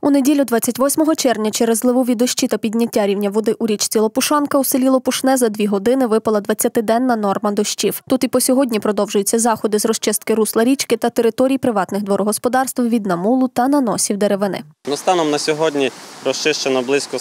У неділю 28 червня через зливові дощі та підняття рівня води у річці Лопушанка у селі Лопушне за 2 години випала 20-денна норма дощів. Тут і по сьогодні продовжуються заходи з розчистки русла річки та територій приватних дворогосподарств від намулу та наносів деревини. Станом на сьогодні розчищено близько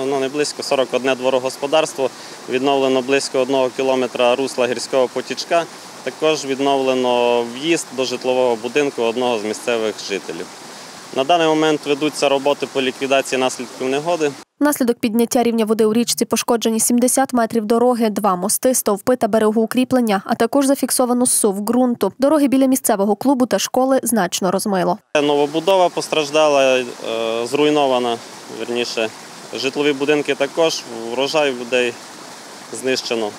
41 дворогосподарство, відновлено близько 1 кілометра русла гірського потічка. Також відновлено в'їзд до житлового будинку одного з місцевих жителів. На даний момент ведуться роботи по ліквідації наслідків негоди. Внаслідок підняття рівня води у річці пошкоджені 70 метрів дороги, 2 мости, стовпи та берегоукріплення, а також зафіксовано зсув ґрунту. Дороги біля місцевого клубу та школи значно розмило. Новобудова постраждала, зруйнована, житлові будинки також, врожай людей знищено.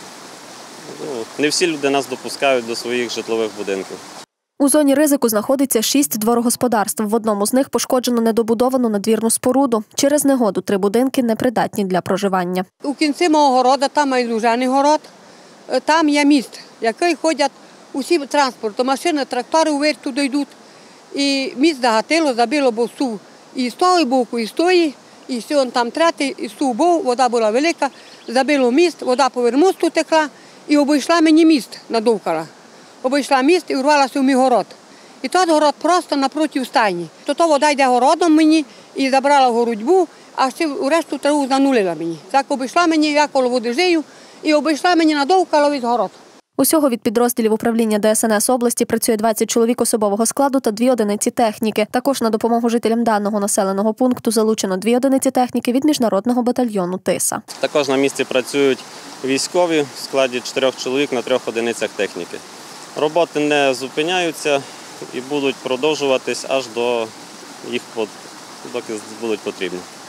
Не всі люди нас допускають до своїх житлових будинків. У зоні ризику знаходиться 6 дворогосподарств. В одному з них пошкоджено недобудовану надвірну споруду. Через негоду 3 будинки непридатні для проживання. У кінці мого городу, там є лужаний город, там є міст, який ходять усі транспорти, машини, трактори вверх туди йдуть. І міст загатило, забило був сув і з того боку, і з тої, і все, там третій, і сув був, вода була велика, забило міст, вода поверх мосту текла і обійшла мені міст надовкола. Обійшла міст і урвалася в мій город. І той город просто напроти стайні. То вода йде городом мені і забрала городьбу, а ще решту траву занулила мені. Так обійшла мені, я коло води жию, і обійшла мені надовкола весь город. Усього від підрозділів управління ДСНС області працює 20 чоловік особового складу та 2 одиниці техніки. Також на допомогу жителям даного населеного пункту залучено 2 одиниці техніки від міжнародного батальйону «Тиса». Також на місці працюють військові в складі 4 чоловік на 3 одиницях техніки. Роботи не зупиняються і будуть продовжуватись аж до їх, доки будуть потрібні.